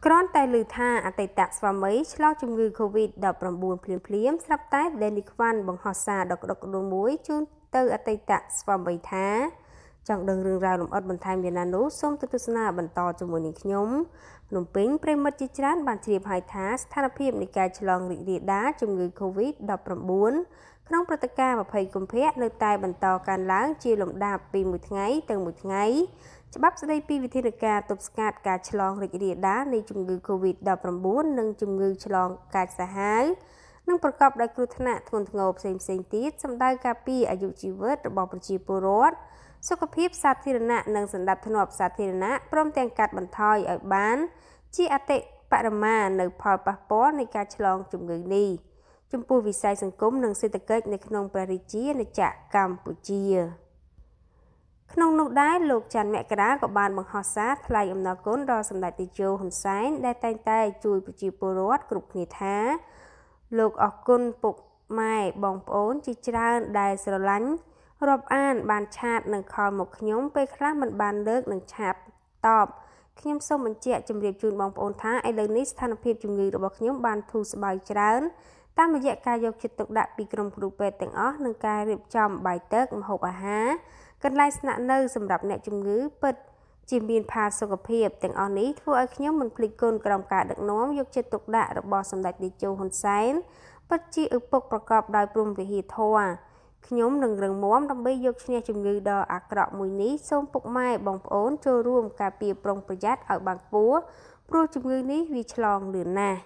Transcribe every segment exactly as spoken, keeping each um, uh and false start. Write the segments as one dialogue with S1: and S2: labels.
S1: ក្រនតែលឺថាអតីតស្វាមីឆ្លងជំងឺ COVID ដប់ប្រាំបួន ភ្លាមភ្លាមស្រាប់តែដេនីខ្វាន់បង្ហោះសារដ៏ក្តុកក្តៅមួយជូនទៅអតីតស្វាមីថាចង់ដឹងរឿងរ៉ាវលម្អិតបន្ថែមយ៉ាងណានោះសូមទៅទស្សនាបន្តជាមួយនឹងខ្ញុំភ្នំពេញប្រិមិត្តជាច្រើនបានជ្រាបហើយថាស្ថានភាពនៃការឆ្លងរីករាលដាលជំងឺ COVID ដប់ប្រាំបួន ក្នុងព្រឹត្តិការណ៍ម្ភៃកុម្ភៈនៅតែបន្តកើនឡើងជាលំដាប់ពីមួយថ្ងៃទៅមួយថ្ងៃច្បាប់ស្តីពីវិធានការទប់ស្កាត់ការឆ្លងរីករាលដាលនៃជំងឺ COVID ដប់ប្រាំបួន និងជំងឺឆ្លងកាចសាហាវនិងប្រកបដោយគ្រោះថ្នាក់ធ្ងន់ធ្ងរផ្សេងៗទៀតសម្ដៅការពារអាយុជីវិតរបស់ប្រជាពលរដ្ឋសុខភាពសាធារណៈនិងសណ្ដាប់ធ្នាប់សាធារណៈព្រមទាំងកាត់បន្ថយឲ្យបានជាអតិបរមានៅផលប៉ះពាល់នៃការឆ្លងជំងឺនេះចំពោះវិស័យសង្គមនិងសេដ្ឋកិច្ចនៅក្នុងព្រះរាជាណាចក្រកម្ពុជាក្នុងនោះដែរលោកច័ន្ទមករាក៏បានបង្ហោះសារថ្លែងអំណរគុណដល់សម្ដេចតេជោហ៊ុនសែនដែលតែងតែជួយប្រជាពលរដ្ឋគ្រប់គ្នាថាលោកអរគុណពុកម៉ែបងប្អូនជាច្រើនដែលស្រឡាញ់រាប់អានបានឆាតនឹងខលមកខ្ញុំពេលខ្លះមិនបានលើកនឹងឆាតតបខ្ញុំសូមបញ្ជាក់ជម្រាបជូនបងប្អូនថាឥឡូវនេះស្ថានភាពជំងឺរបស់ខ្ញុំបានធូរស្បើយច្រើនតាមរយៈការយកចិត្តទុកដាក់ពីក្រុមគ្រូពេទ្យទាំងអស់និងការរៀបចំបាយទឹកម្ហូបអាហារកន្លែងស្នាក់នៅសម្រាប់អ្នកជំងឺពិតជាមានផាសុកភាពទាំងអស់នេះធ្វើឲ្យខ្ញុំមិនភ្លេចគុណក្រោមការដឹកនាំយកចិត្តទុកដាក់របស់សម្ដេចតេជោហ៊ុនសែនពិតជាឪពុកប្រកបដោយព្រហ្មវិហារធម៌ខ្ញុំនឹងរឹងមាំដើម្បីយកឈ្នះជំងឺដ៏អាក្រក់មួយនេះសូមពុកម៉ែបងប្អូនចូលរួមការពារប្រុងប្រយ័ត្នឲ្យបានខ្ពស់ព្រោះជំងឺនេះវាឆ្លងលឿនណាស់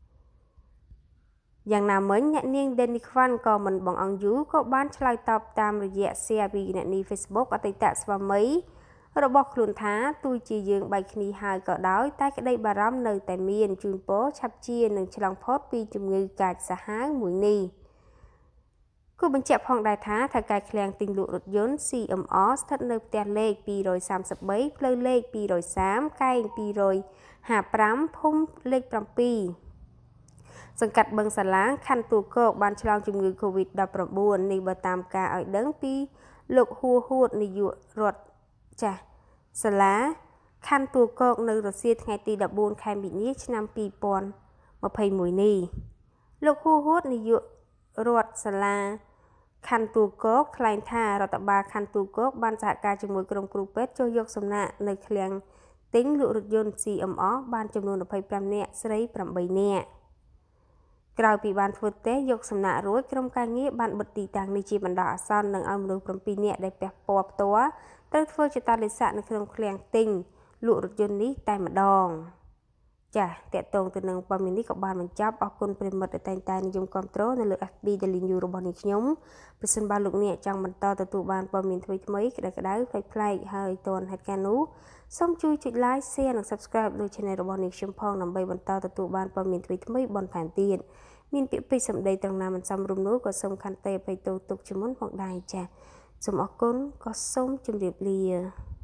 S1: យ៉ាងណាមិញអ្នកនាងដេនីខ្វាន់ក៏មិនបងអង្គយូក៏បានឆ្លើយតបតាមរយៈ share ពីអ្នកនាង Facebook អតីតស្វាមីរបស់ខ្លួនថាទោះជាយើងបែកគ្នាហើយក៏ដោយតែក្តីបារម្ភនៅតែមានជូនពរឆាប់ជានឹងឆ្លងផុតពីជំងឺកាចសាហាវមួយនេះគូបញ្ជាក់ផងដែរថាថៅកែឃ្លាំងទិញលក់រថយន្ត C M R ស្ថិតនៅផ្ទះលេខពីរសាមសិបបីផ្លូវលេខពីរសាម កែងពីរហាសិបប្រាំ ភូមិលេខប្រាំពីរសង្កាត់បឹងសាឡាងខណ្ឌទួលគោកបានឆ្លងជំងឺ COVID ដប់ប្រាំបួន នេះបើតាមការឲ្យដឹងពីលោកហួរហួតនាយករដ្ឋចាស់សាលាខណ្ឌទួលគោកនៅរសៀលថ្ងៃទីដប់បួនខែមីនាឆ្នាំពីរពាន់ម្ភៃមួយនេះលោកហួរហួតនាយករដ្ឋសាលាខណ្ឌទួលគោកថ្លែងថារដ្ឋបាលខណ្ឌទួលគោកបានសហការជាមួយក្រុមគ្រូពេទ្យចុះយកសំណាក់នៅឃ្លាំងទិញលក់រថយន្ត C M R បានចំនួន ยี่สิบห้า នាក់ស្រីប្រាំបី នាក់ក្រោយពីបានធ្វើតេស្តយកសំណាក់រួចក្រុមការងារបានបិទទីតាំងនេះជាបណ្ដោះអាសន្ននិងឲ្យមនុស្សប្រាំពីរ នាក់ដែលពាក់ព័ន្ធផ្ទាល់ត្រូវធ្វើជាតាលិស័កនៅក្នុងឃ្លាំងទិញលក់រថយន្តនេះតែម្ដងចា៎តកតងទៅនឹងព័ត៌មាននេះក៏បានបញ្ចប់អរគុណប្រិមិត្តដែលតែងតែនិយមគាំទ្រនៅលើ F B Daily News របស់នាងខ្ញុំប្រសិនបើលោកអ្នកចង់បន្តទទួលបានព័ត៌មានថ្មីៗក្តៅៗប្លែកៗហើយទាន់ហេតុការណ៍នោះសូមជួយចុច like share និង subscribe លើ channel របស់នាងខ្ញុំផងដើម្បីបន្តទទួលបានព័ត៌មានថ្មីៗបន្ថែមទៀតមានពាក្យពេចន៍សម្ដីត្រង់ណាមិនសមរម្យនោះក៏សូមខន្តីអភ័យទោសទុកជាមុនផងដែរចា៎សូមអរគុណក៏សូមជម្រាបលា